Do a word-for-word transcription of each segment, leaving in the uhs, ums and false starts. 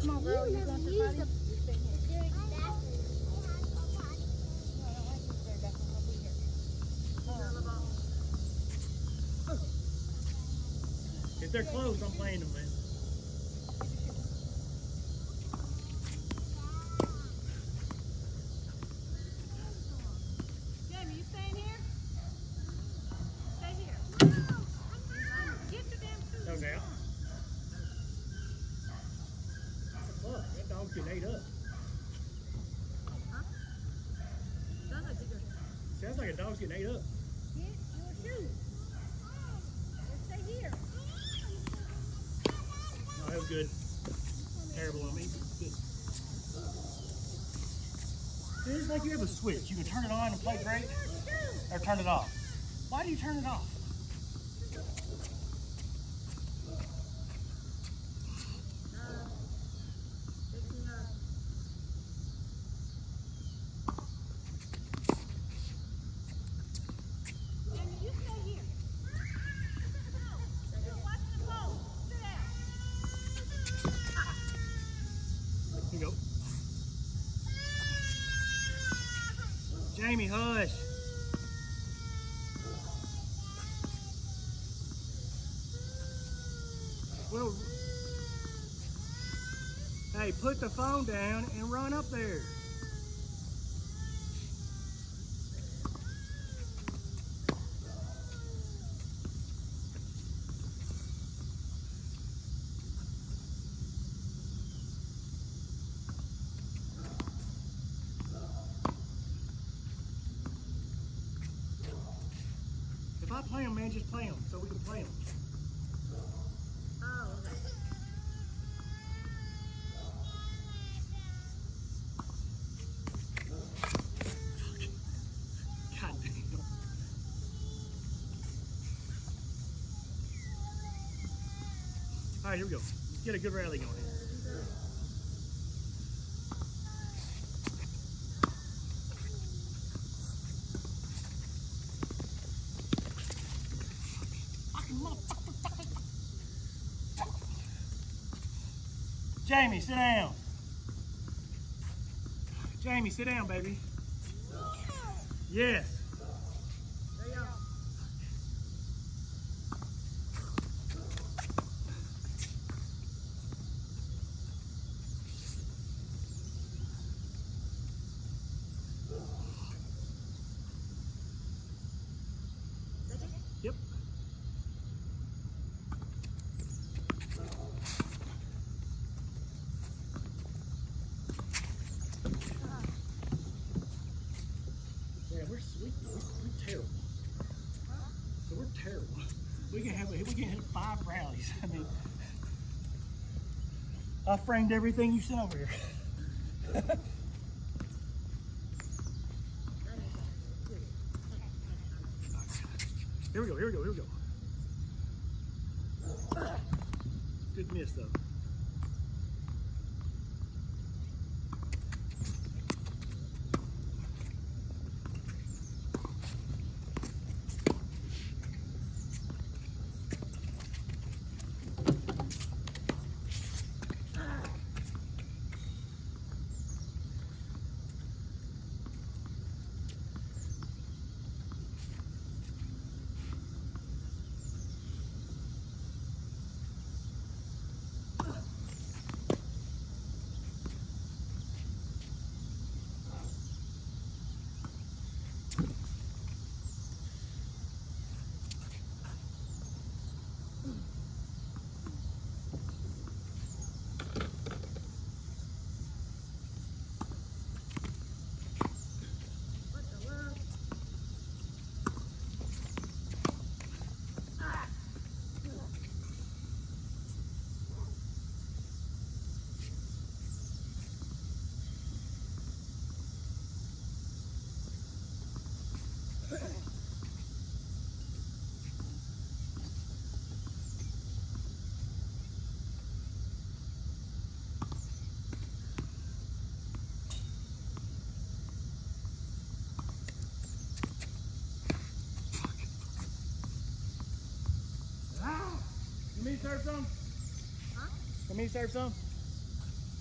Come on, girl. You want the potty? If they're close, I'm playing them, man. Jamie, you staying here? Stay here. Get your damn food. Those out. Fuck, that dog's getting ate up. Huh? Sounds like you're Sounds like a dog's getting ate up. Get your shoes. Stay here. No, that was good. Terrible on me. Good. It's like you have a switch. You can turn it on and play great, or turn it off. Why do you turn it off? Here you go. Jamie, hush. Well, hey, put the phone down and run up there. If I play them, man, just play them so we can play them. Oh, okay. God damn. All right, here we go. Let's get a good rally going here. Jamie, sit down. Jamie, sit down, baby. Yes. There you go. Yep. Yeah, we're sweet. We, we're terrible. So we're terrible. We can have we can hit five rallies. I mean, I framed everything you said over here. Here we go. Here we go. Here we go. Good miss though. Can me serve some? Huh? Can me serve some?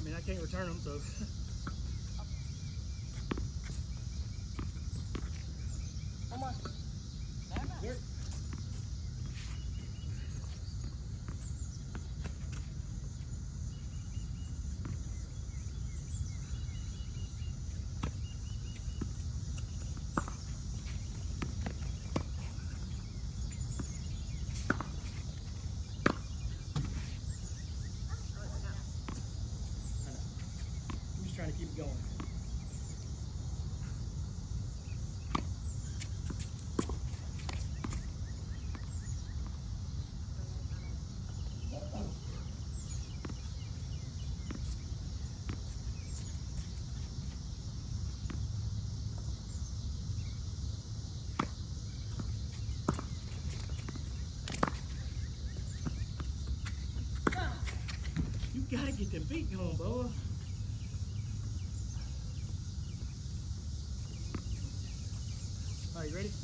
I mean, I can't return them, so. Come on. There. I'm just trying to keep it going. You gotta get them feet going, Boa. Are you ready?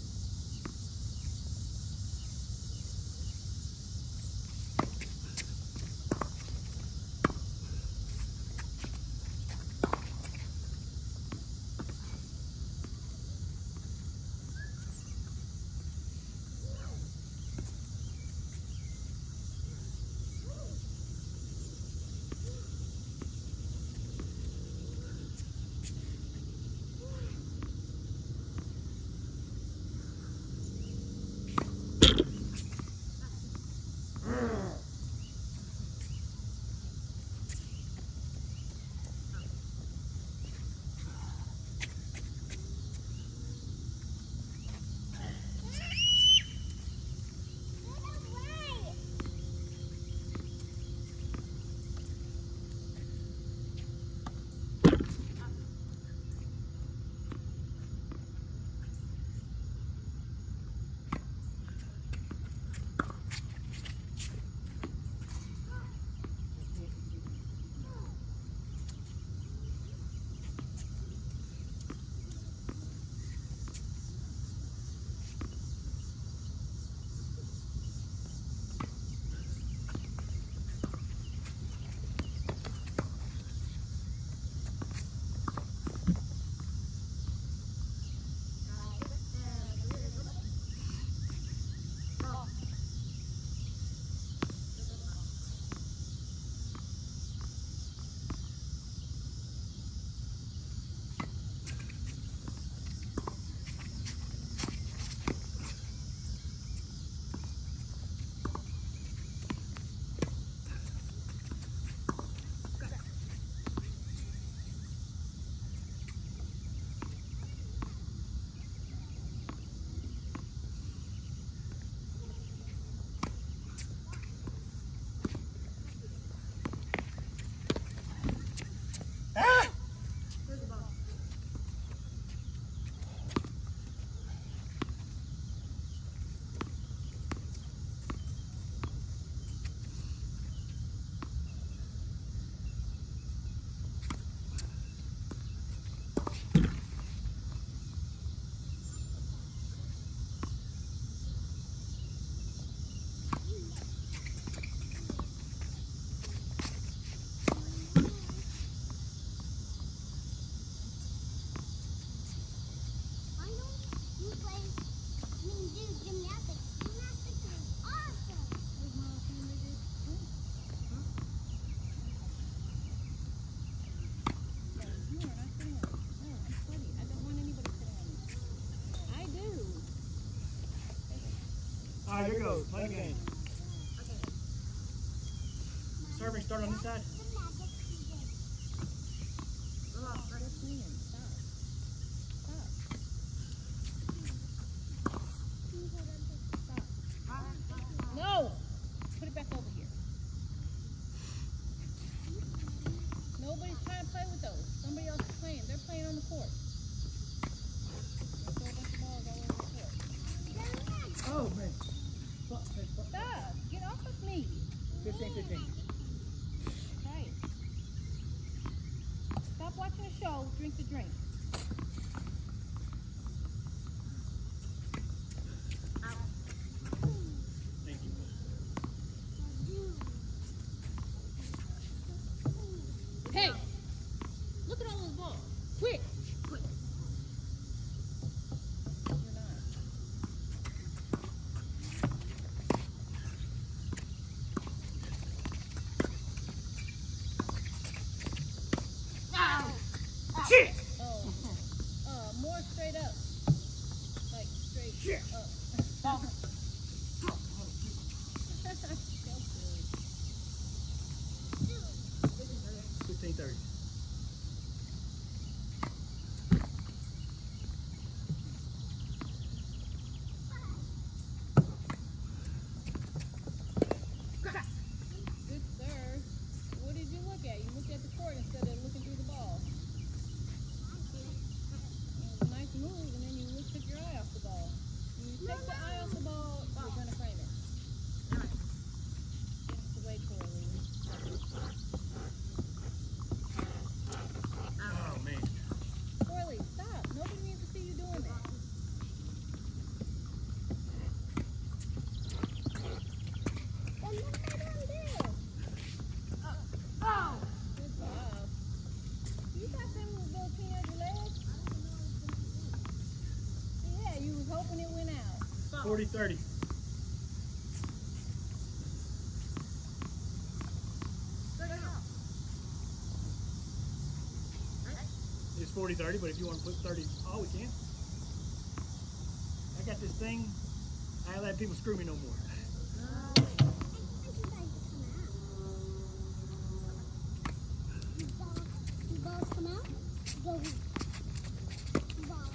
All right, here goes. Play the game. Serving, start on this side. No! Put it back over here. Nobody's trying to play with those. Somebody else is playing. They're playing on the court. Throw a bunch of balls all over the court. Oh, man. Stop! Get off of me! fifteen, fifteen. Right. Stop watching the show. Drink the drink. Thank you. Hey! Look at all those balls. Quick! Quick! You're not. Ow! Shit! Oh. Uh, more straight up. Like straight Shit. up. fifteen thirty. Good sir. What did you look at? You looked at the court instead of looking through the ball. It was a nice move, and then you look, took your eye off the ball. When you take the eye off the ball, you're going to frame it. Get away, Corley. Oh man. Corley, stop. Nobody needs to see you doing that. Oh! Good job. You got them little teenage legs? Yeah, you was hoping it went out. forty thirty. It's forty thirty, but if you want to put thirty, oh, we can. I got this thing. I ain't let people screw me no more. Balls come out. Go. Balls come out.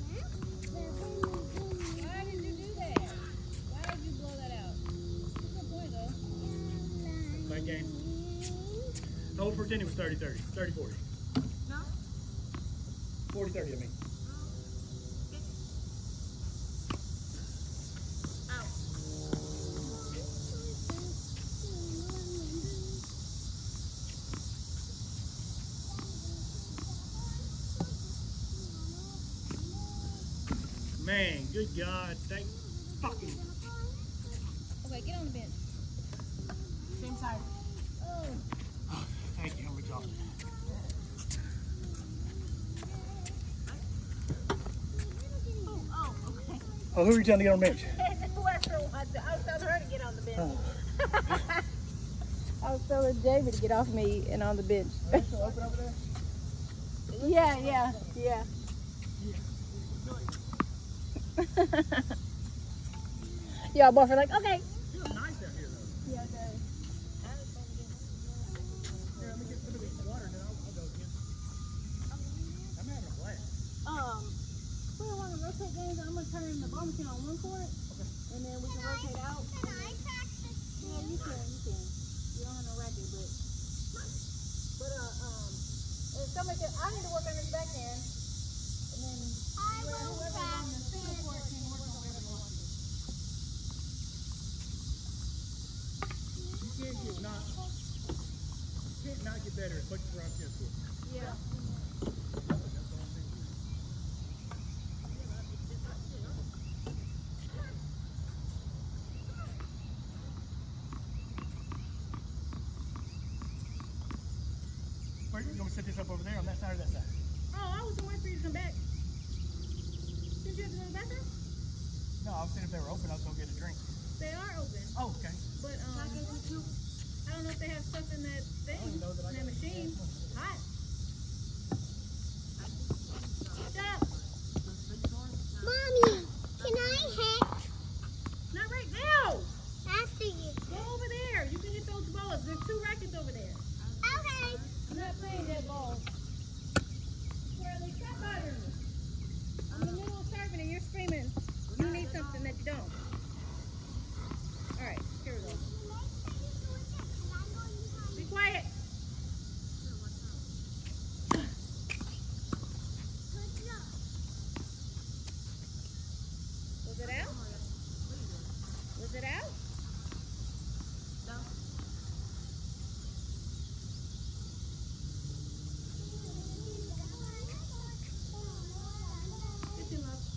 Why did you do that? Why did you blow that out? That's the point, though. Back game. No, we'll pretend it was thirty thirty. thirty forty. No. forty thirty, I mean. Man, good God, thank fucking. Okay, get on the bench. Same side. Oh, Oh, thank you, I'm exhausted. Oh, oh, okay. Oh, who are you telling to get on the bench? Western wants to. I was telling her to get on the bench. Oh. I was telling Jamie to get off me and on the bench. Are they still open over there? Yeah, yeah, yeah. Y'all both are like, okay. It feels nice out here, though. Yeah, it does. Here, let me get some of this water and then I'll, I'll go again. I'm having a blast. Um, we don't want to rotate games. I'm gonna turn the ball machine on one court, and then we can rotate out. Can I practice? Yeah, you can, you can. You don't have no racket, but but uh um, if somebody can, I need to work on this back end, and then I whoever- will whoever's on the single court practice. can work on whatever they want to. You can't get not, you can't not get better as much as we're on tennis court. Yeah. That's the only thing. Where, you want me to set this up over there on that side or that side? Oh, I was waiting for you to come back. Did you have to go to the bathroom? No, I was saying if they were open, I was going to get a drink. They are open, Oh, okay. but um, I don't know if they have stuff in that thing, I don't even know that I in got that machine. Hot. Stop. Mommy, can I hit? Not right now. After you. Go over there. You can hit those balls. There's two rackets over there. Okay. I'm not playing that ball. Shirley, stop bothering me. I'm in the middle of serving and you're screaming. You need something that you don't. All right, here we go. Be quiet. Was it out? Was it out? Get your love.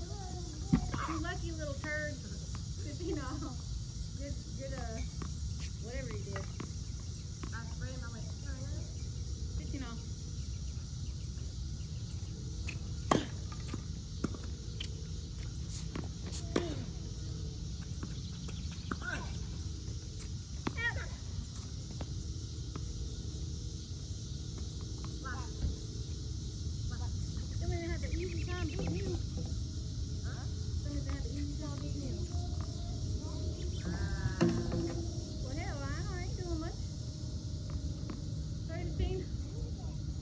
You lucky little turd. Cause you know, good, good, uh, Whatever he did. I sprayed him. I went, fifteen off. Somebody had the easy time beating you. huh? Somebody had the easy time beating you. Uh, Well, hell, I ain't doing much. thirty-fifteen.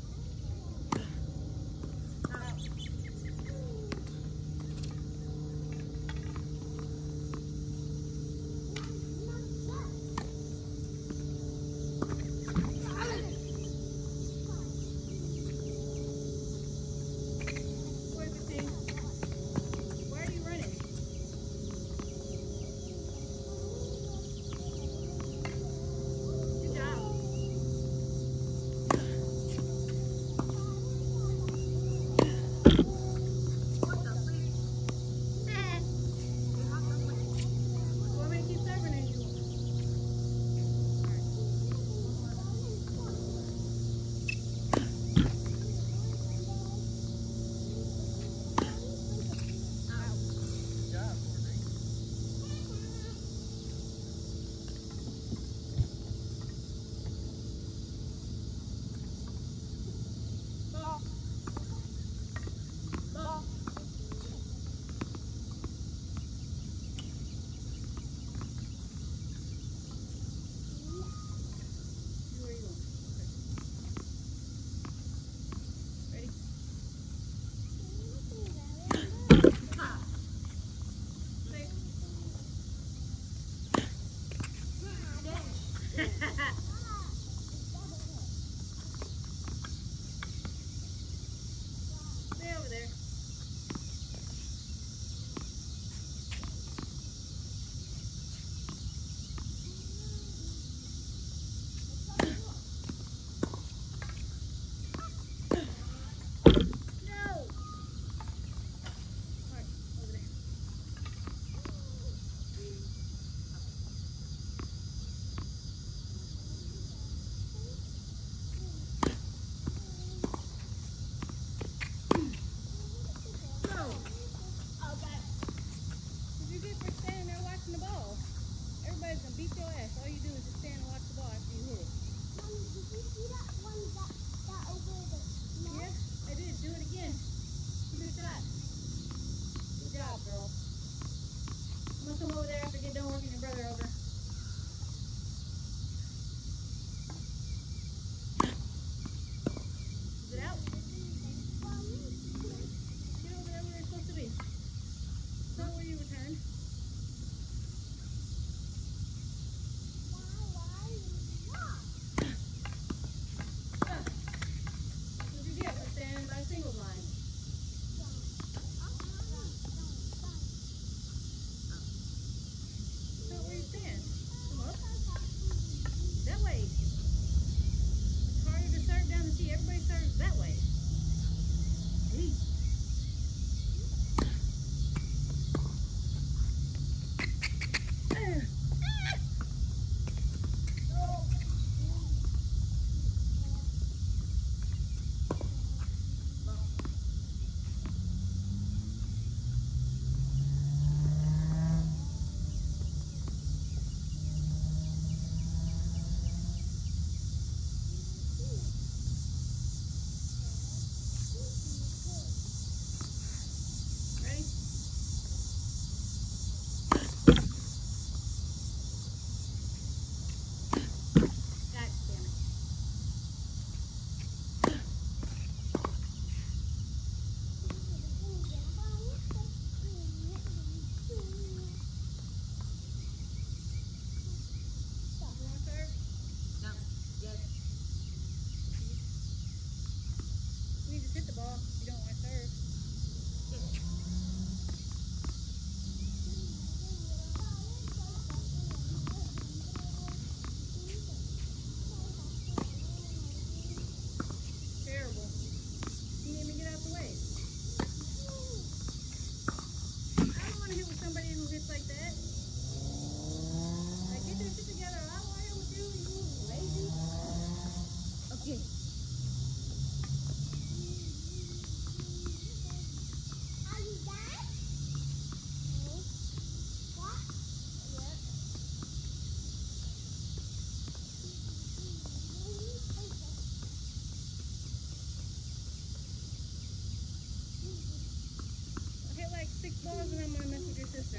balls and I'm gonna mess with your sister.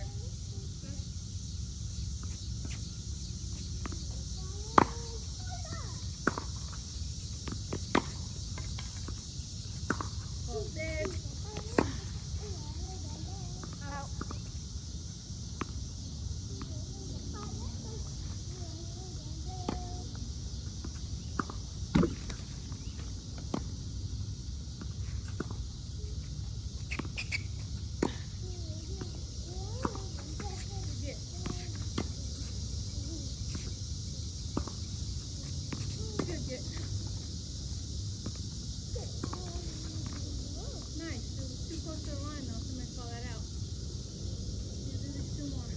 Ball's dead. Out. Good get. Nice. It was too close to the line though. Somebody call that out. Yeah, there's two more.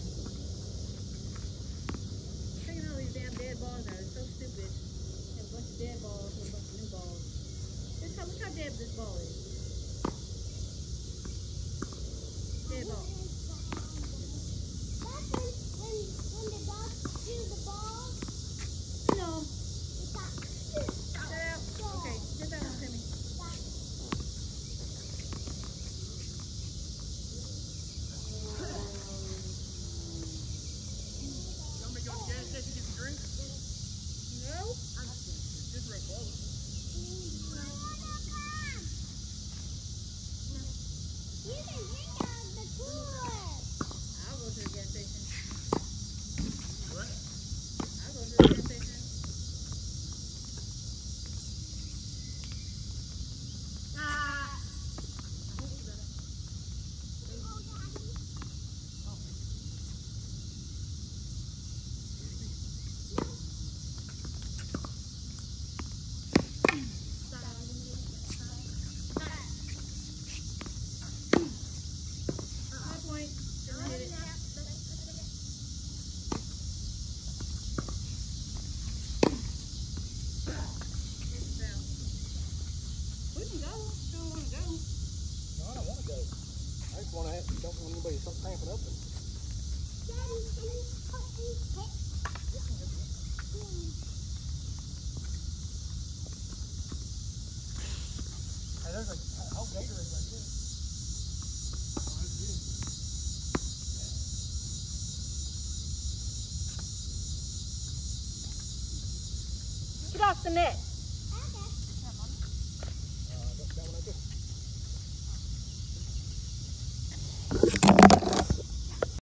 Taking all these damn dead balls out. It's so stupid. Have a bunch of dead balls and a bunch of new balls. This how, look how dead this ball is. Dead ball. That's when, when, when the dog chew the ball. No. It's like, Get that out. Okay. Get that one, Timmy. You want me to go to the gas station get some drinks? No. It's just real close. you can drink out of the cooler. I'll go to the gas station. What? I'll go to the gas station. Ah. High point. Gonna hit it. It's down. We can go. Still want to go. No, I don't want to go. I just want to have, don't want anybody to start cramping up. And, Daddy, can you put these pics? hey, there's a whole Gatorade right there. Oh, that's good. Get off the net.